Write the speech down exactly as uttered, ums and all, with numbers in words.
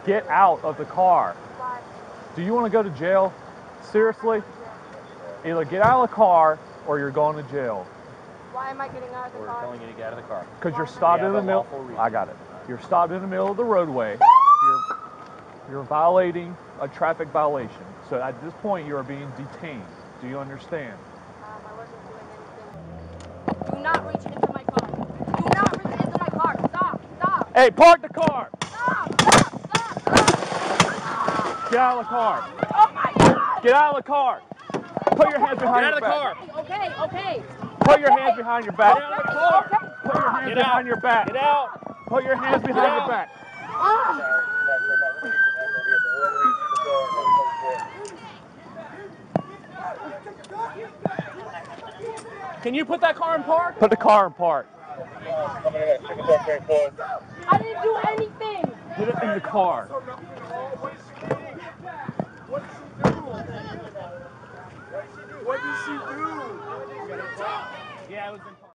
Get out of the car. Why? Do you want to go to jail? Seriously? Either get out of the car or you're going to jail. Why am I getting out of the We're car? telling you to get out of the car. Because you're stopped in the middle. I got it. You're stopped in the middle of the roadway. You're, you're violating a traffic violation. So at this point, you are being detained. Do you understand? Um, I wasn't doing anything. Do not reach into my car. Do not reach into my car. Stop. Stop. Hey, park the car. Stop. Stop. Stop. Stop. Get out of the car. Oh my God. Get out of the car. Put your hands behind your back. Get out of the car. Okay. Okay. Put your hands behind your back. Get out of the car. Okay. Put your hands Get behind out. your back. Get out. Put your hands behind out. your back. Ah. Can you put that car in park? Put the car in park. I didn't do anything. Get it in the car. What did she do? Yeah, it was in park.